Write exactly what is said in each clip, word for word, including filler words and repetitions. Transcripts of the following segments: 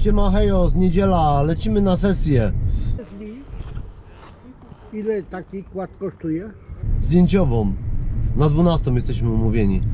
Siema hejo, z niedziela, lecimy na sesję Ile taki kład kosztuje? zdjęciową. Na dwunastą jesteśmy umówieni.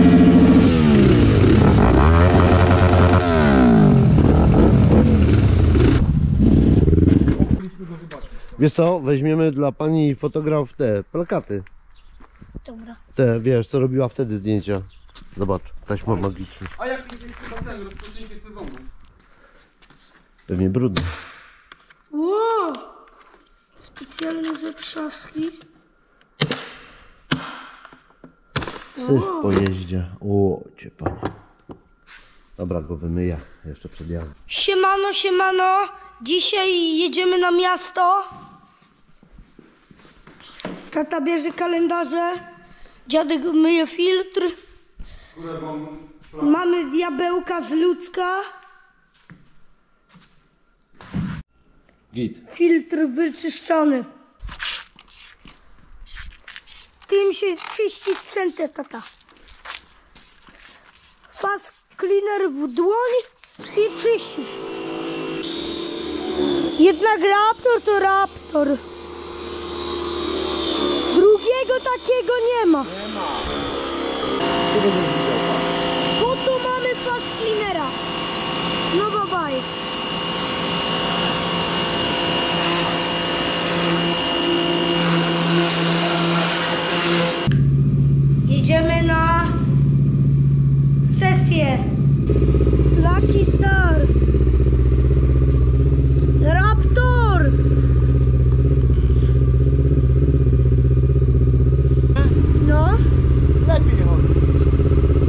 Wiesz co, weźmiemy dla pani fotograf te plakaty. Dobra. Te, wiesz, co robiła wtedy zdjęcia. Zobacz, taśma magiczna. A jak jest chyba ten rozpoczęcie sezonu? Pewnie brudne. Wow! Specjalne zatrzaski. Syf po jeździe. O, cię panie. Dobra, go wymyję jeszcze przed jazdą. Siemano, siemano. Dzisiaj jedziemy na miasto. Tata bierze kalendarze. Dziadek myje filtr. Mamy diabełka z ludzka. Git. Filtr wyczyszczony. Tym się czyści sprzęty, tata. Fast cleaner w dłoń i czyścisz. Jednak Raptor to Raptor. Drugiego takiego nie ma. Nie ma. Po tu mamy fast cleanera. No babaj. Jedziemy na sesję. Lucky Star. Raptor. No. Lepiej chodzi.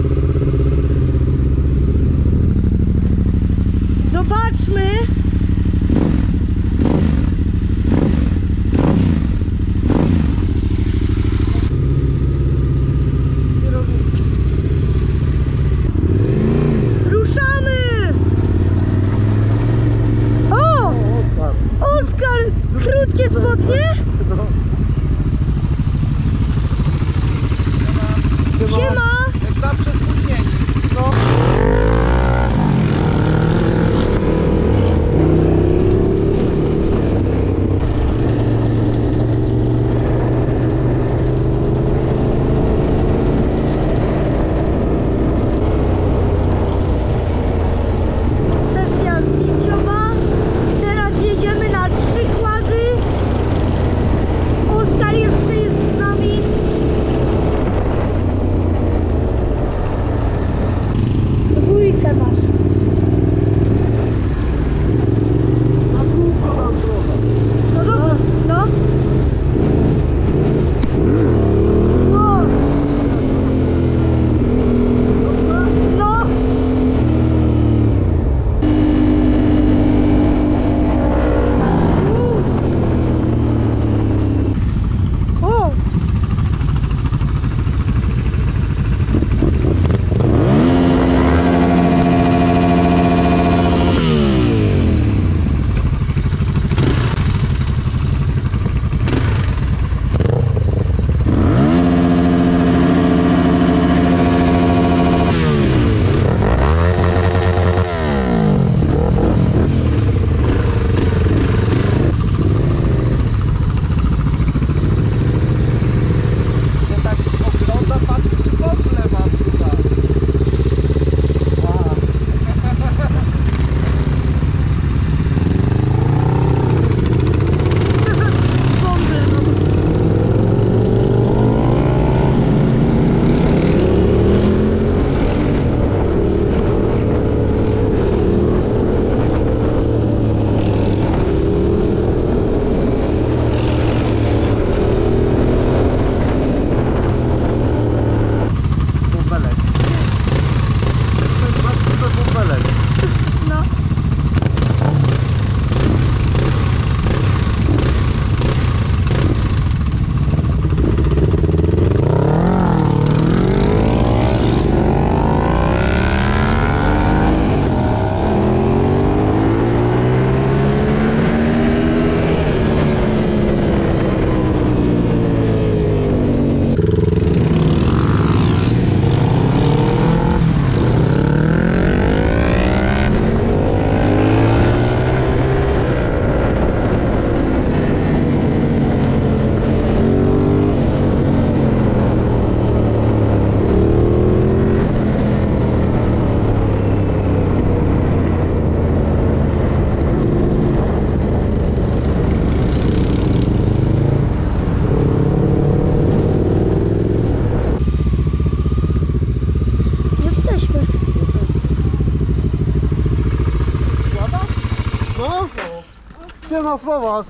Nie ma słowa.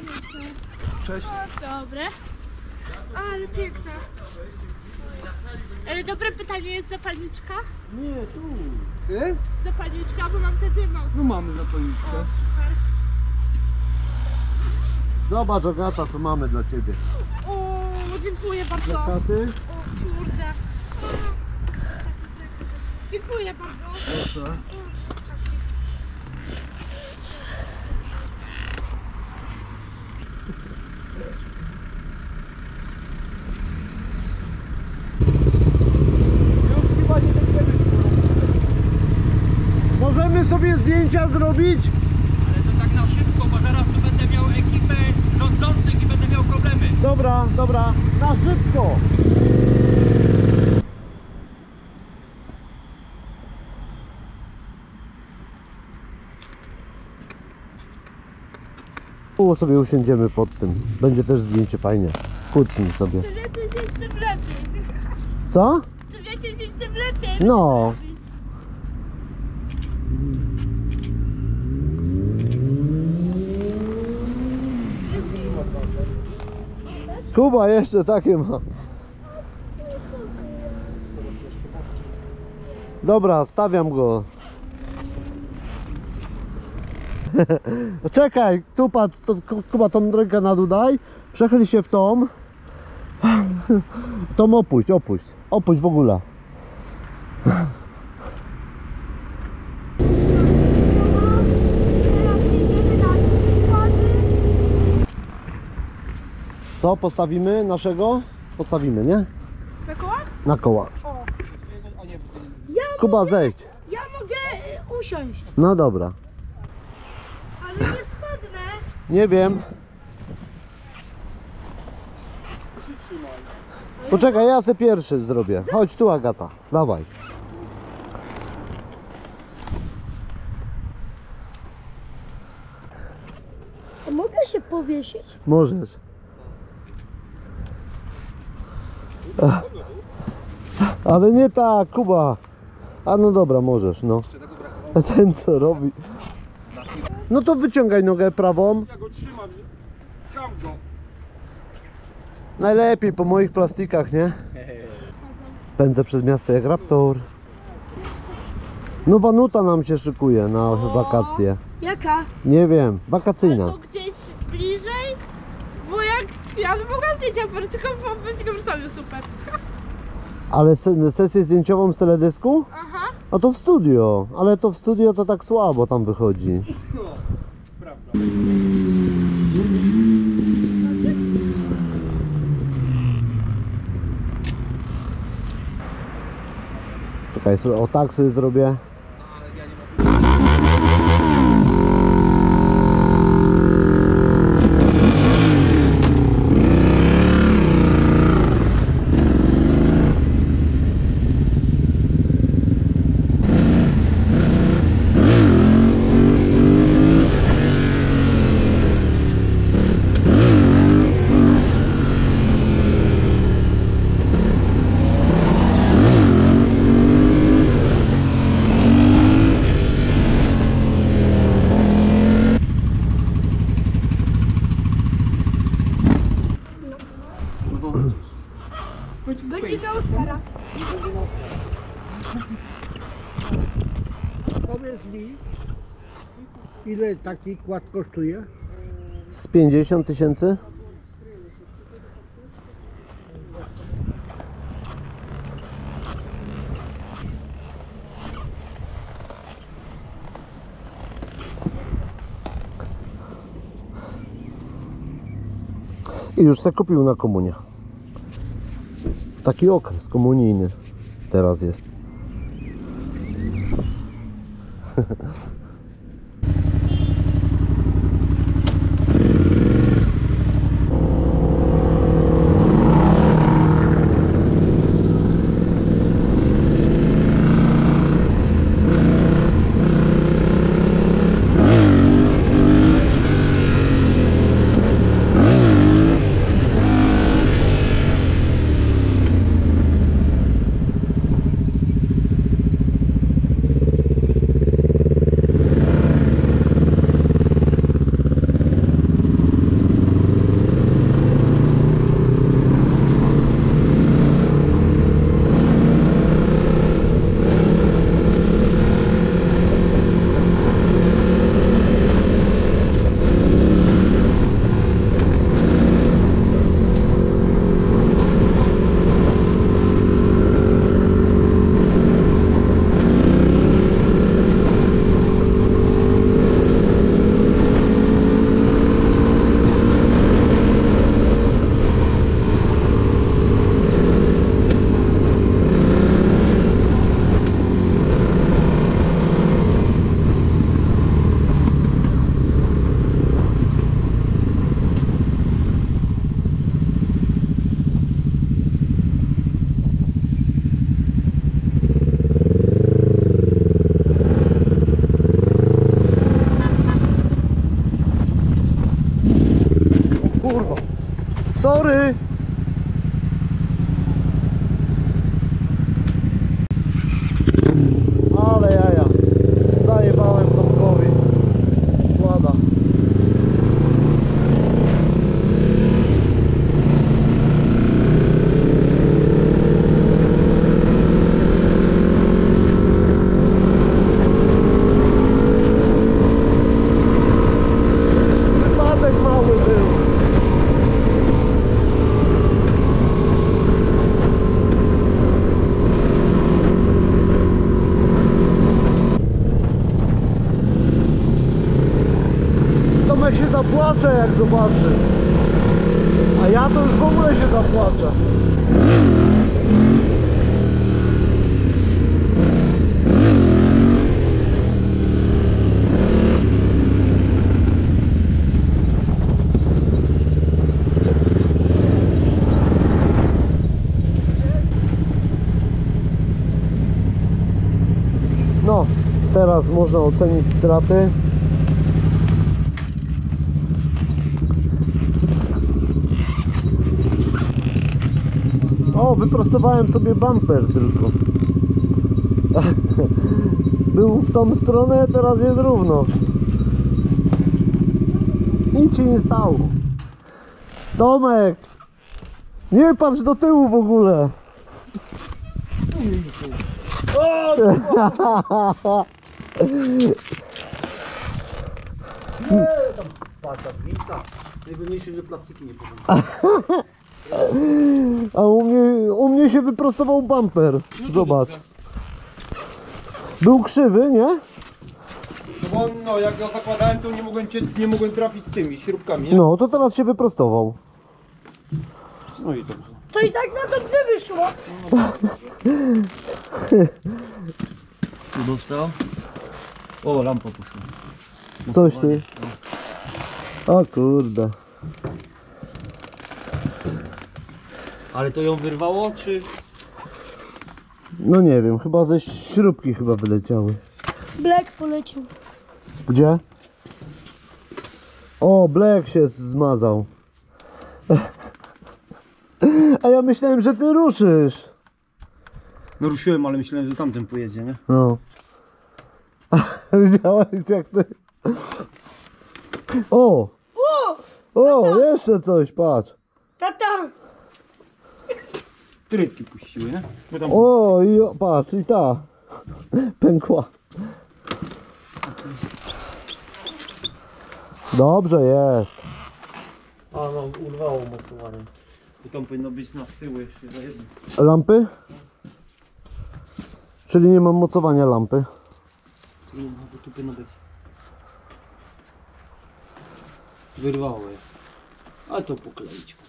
Dobre. Ale piękne. E, dobre pytanie, jest zapalniczka? Nie, tu. Jest? Zapalniczka, bo mam te dymą. No mamy zapalniczkę. O, super. Zobacz, Agata, co mamy dla ciebie. O, dziękuję bardzo. Plakaty? O kurde. Dziękuję bardzo. Proszę. Możemy sobie zdjęcia zrobić? Ale to tak na szybko, bo zaraz tu będę miał ekipę rządzących i będę miał problemy. Dobra, dobra, na szybko. Tu sobie usiądziemy pod tym. Będzie też zdjęcie fajnie. Kucnij sobie. Czym więcej zjeść, tym lepiej. Co? Czym więcej zjeść, tym lepiej. No. Kuba jeszcze takie ma. Dobra, stawiam go. Czekaj, tu patrz, to, Kuba, tą rękę na dół daj. Przechyl się w tą. Tą opuść, opuść. Opuść w ogóle. Co postawimy naszego? Postawimy, nie? Na koła? Na koła. O. Kuba, zejdź. Ja mogę y, usiąść, No dobra. ale nie spadnę. Nie wiem. Poczekaj, ja se pierwszy zrobię. Chodź tu, Agata. Dawaj. A mogę się powiesić? Możesz. Ach. Ale nie tak, Kuba. A no dobra, możesz, no. A ten co robi? No to wyciągaj nogę prawą. Ja go trzymam, nie? Kam go. Najlepiej po moich plastikach, nie? Pędzę przez miasto jak raptor. Nowa nuta nam się szykuje na wakacje. Jaka? Nie wiem, Ale wakacyjna. to gdzieś bliżej? Bo jak ja bym mogła zdjęcia, tylko bym tylko wrzucał, super. Ale se- sesję zdjęciową z teledysku? Aha. No to w studio, ale to w studio to tak słabo tam wychodzi. Prawda. Czekaj, sobie- o tak sobie zrobię. Będzie do Oscara. Powiedz mi, ile taki kład kosztuje? Z pięćdziesiąt tysięcy? I już se kupił na komunię. Taki okres komunijny teraz jest. zapłacze jak zobaczy. A ja to już w ogóle się zapłaczę. No, teraz można ocenić straty. O, wyprostowałem sobie bumper tylko. Był w tą stronę, teraz jest równo. Nic się nie stało. Tomek! Nie patrz do tyłu w ogóle. Pata, wita. Najważniejsze, że plastiki nie powiem. A u mnie, u mnie się wyprostował bumper. Zobacz. Był krzywy, nie? No bo no, jak go zakładałem, to nie mogłem, cię, nie mogłem trafić z tymi śrubkami, nie? No, to teraz się wyprostował. No i dobrze. To i tak na dobrze wyszło. Tu dostał. O, lampa poszła. Coś ty. O kurde. Ale to ją wyrwało, czy... No nie wiem, chyba ze śrubki chyba wyleciały. Black poleciał. Gdzie? O, Black się zmazał. A ja myślałem, że ty ruszysz. No ruszyłem, ale myślałem, że tamten pojedzie, nie? No. Widziałeś jak ty... O! O, jeszcze coś, patrz. Tata, Trytki puściły, nie? Bo tam... O, i o, patrz, i ta. Pękła. Dobrze jest. A no, urwało mocowanie. I tam powinno być na tyłu jeszcze za jedno. Lampy? Czyli nie mam mocowania lampy. No, bo tu powinno być. Wyrwało je. A to pokleić.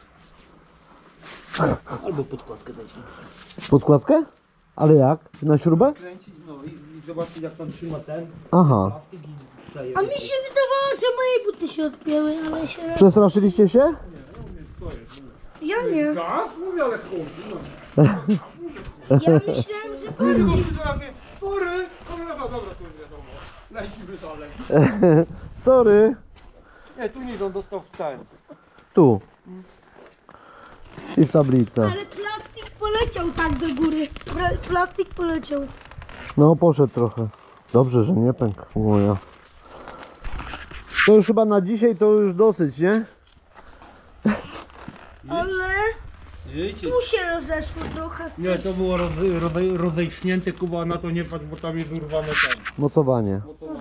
Albo podkładkę dać. Podkładkę? Ale jak? Na śrubę? Kręcić, no i, i zobaczyć jak tam trzyma ten Aha. plastik i wstaje. a mi się wydawało, że moje buty się odpięły, ale się... Przestraszyliście się? Ja nie. Gaz? Mówię, ale chodzi, no. Ja myślałem, że bardziej. Sorry! No, no dobra, to już wiadomo. Lecimy dalej. Sorry. Nie, tu nie, on dostał w ten. Tu. I w tablicę. Ale plastik poleciał tak do góry. Pra- Plastik poleciał. No poszedł trochę. Dobrze, że nie pękł. Moja. To już chyba na dzisiaj to już dosyć, nie? Ale Wiecie, tu się rozeszło trochę. Nie, to było roze, roze, rozejśnięte, Kuba, na to nie patrz, bo tam jest urwane ten. Mocowanie. Mocowanie.